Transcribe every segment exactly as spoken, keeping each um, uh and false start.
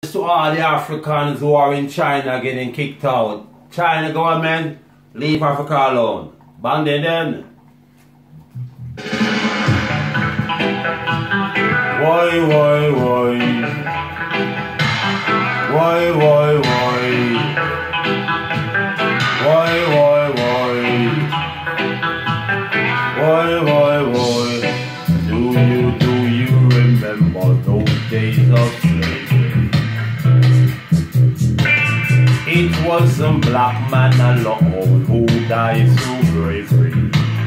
To all the Africans who are in China getting kicked out. China government, leave Africa alone. Bang them then. Why, why, why? Why, why, why? Why, why, why? Why, why, why? Do you, do you remember those days of slavery? It was some black man alone who died through bravery.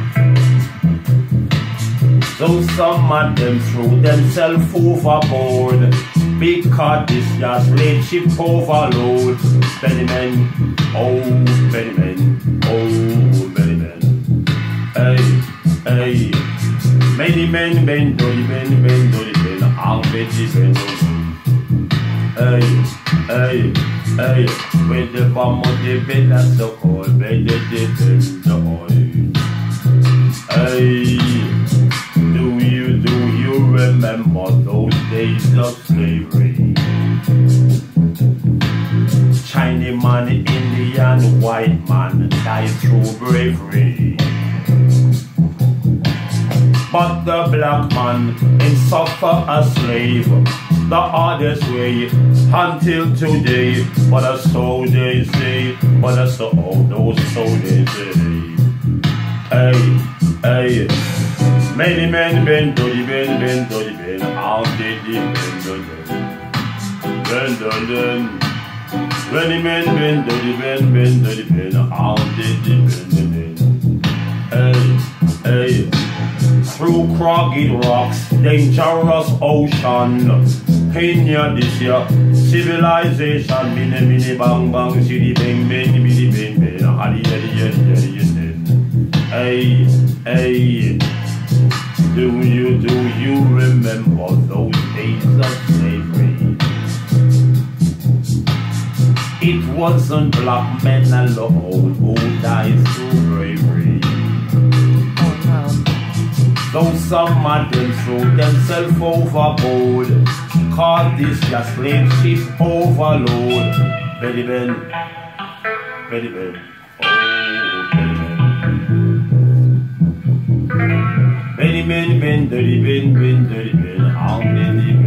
So some of them threw themselves overboard because this just slave ship overload. Belly men, oh belly men, oh belly men. Hey, hey, many men bend, dolly bend, bend, dolly bend, all bitches bend. Hey, hey, hey, with the bomb of the bed, that's so cold, bed, the dip, the oil. Hey, do you, do you remember those days of slavery? Chinese man, Indian, white man, died through bravery. But the black man, he suffer a slave the hardest way until today. But a so they say, but a so oh, those so they say. Hey, hey, many men bend to the bend, bend to the bend, how did the bend to the bend, bend to the many men bend to the bend, bend to the bend, how did the bend to the hey, hey. Through crooked rocks, dangerous ocean, Kenya this year, civilization, mini mini bang bang, city bang bang, mini bang bang, hadi hadi hadi hadi hadi. Hey, hey, do you, do you remember those days of slavery? It wasn't black men alone who died through bravery. Though some of them threw themselves overboard, caught this just slave ship overload. Belly bend, belly bend, oh belly bend. Belly bend, bend, dirty bend, bend, dirty bend, how many